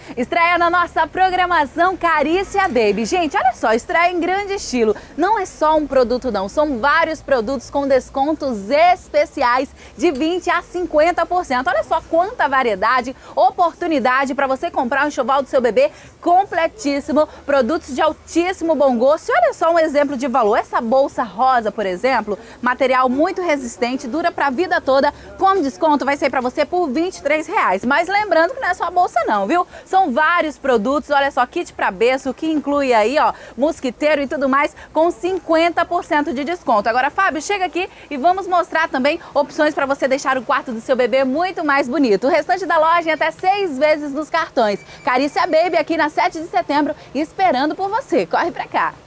Estreia na nossa programação Carícia Baby. Gente, olha só, estreia em grande estilo. Não é só um produto não, são vários produtos com descontos especiais de 20% a 50%. Olha só quanta variedade, oportunidade para você comprar um enxoval do seu bebê completíssimo, produtos de altíssimo bom gosto. E olha só um exemplo de valor, essa bolsa rosa, por exemplo, material muito resistente, dura para a vida toda, com desconto vai sair para você por R$23. Mas lembrando que não é só a bolsa não, viu? São vários produtos, olha só, kit para berço, que inclui aí, ó, mosquiteiro e tudo mais, com 50% de desconto. Agora, Fábio, chega aqui e vamos mostrar também opções para você deixar o quarto do seu bebê muito mais bonito. O restante da loja em até 6 vezes nos cartões. Carícia Baby aqui na 7 de setembro, esperando por você. Corre pra cá!